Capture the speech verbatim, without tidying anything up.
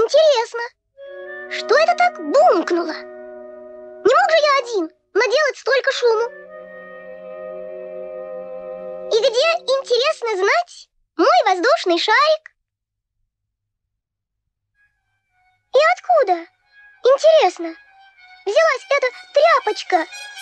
Интересно, что это так бумкнуло? Не мог же я один наделать столько шуму? И где, интересно знать, мой воздушный шарик? И откуда, интересно, взялась эта тряпочка